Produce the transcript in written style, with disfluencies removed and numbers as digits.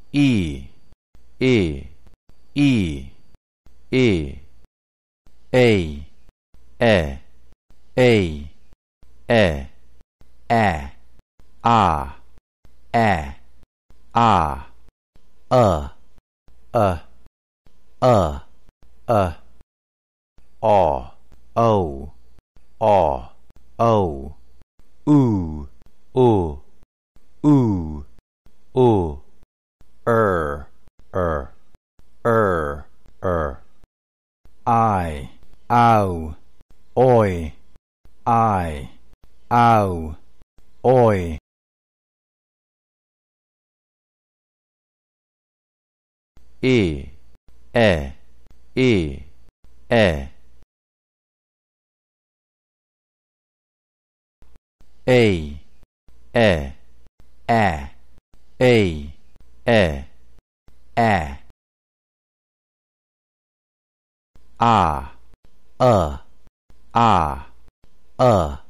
E, E, E, E, A, A, A, A, A, A, A, A, O, O, O, O, O, oo, oo, oo, oo, I, ow, oi, I, ow, oi, e, e, e, e, a, a, a, a, a, a, a, a, a,